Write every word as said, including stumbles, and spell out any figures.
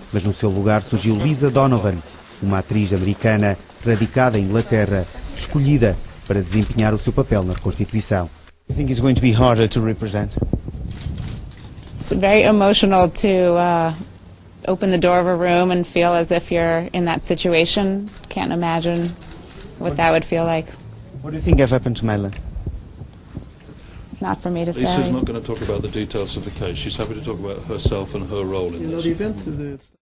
Mas no seu lugar surgiu Lisa Donovan, uma atriz americana radicada em Inglaterra, escolhida para desempenhar o seu papel na reconstituição. You think it's going to be harder to represent? It's very emotional to uh, open the door of a room and feel as if you're in that situation. Can't imagine what that would feel like. What do you think have happened to Madeleine? Not for me to say. Lisa's not going to talk about the details of the case. She's happy to talk about herself and her role in this.